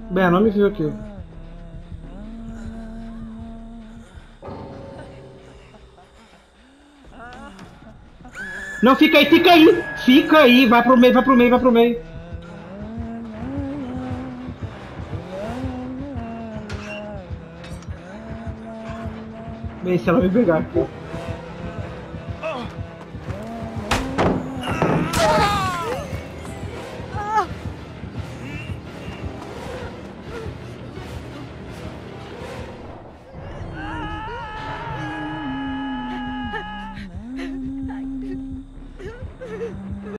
Bem, ela não me viu aqui. Não, fica aí, fica aí! Fica aí! Vai pro meio, vai pro meio, vai pro meio. Bem, se ela me pegar aqui.